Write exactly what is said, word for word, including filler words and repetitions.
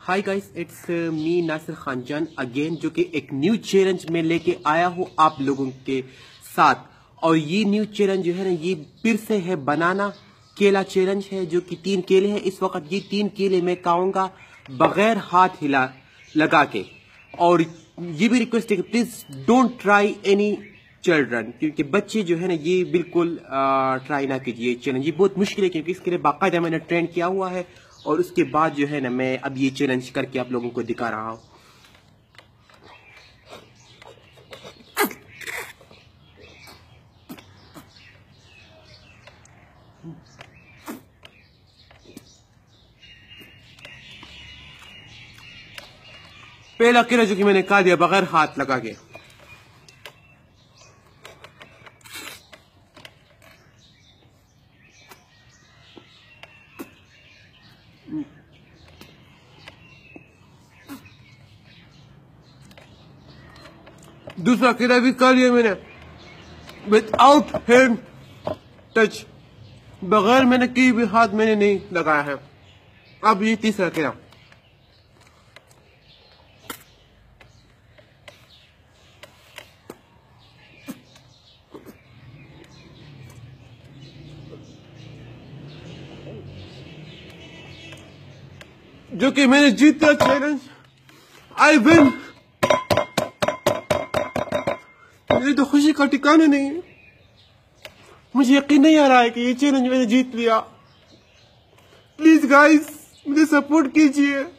Hi guys, it's me Nasir Khan Jaan again, जो कि एक न्यू चैलेंज में लेके आया हूँ आप लोगों के साथ। और ये न्यू चैलेंज जो है ना, ये फिर से है बनाना केला चैलेंज है, जो कि तीन केले हैं। इस वक्त ये तीन केले मैं खाऊंगा बगैर हाथ हिला लगा के। और ये भी रिक्वेस्ट है कि please don't try any children, क्योंकि बच्चे जो है ना ये बिल्कुल ट्राई ना कीजिए चैलेंज। ये बहुत मुश्किल है, क्योंकि इसके लिए बाकायदा मैंने ट्रेन किया हुआ है। और उसके बाद जो है ना मैं अब ये चैलेंज करके आप लोगों को दिखा रहा हूं। पहला केला जो कि मैंने खा दिया बगैर हाथ लगा के। दूसरा केला भी खा लिया मैंने विदाउट हैंड टच, बगैर मैंने की भी हाथ मैंने नहीं लगाया है। अब ये तीसरा केला। जो कि मैंने जीता चैलेंज, आई विन। मेरी तो खुशी का ठिकाना नहीं है। मुझे यकीन नहीं आ रहा है कि ये चैलेंज मैंने जीत लिया। प्लीज गाइस मुझे सपोर्ट कीजिए।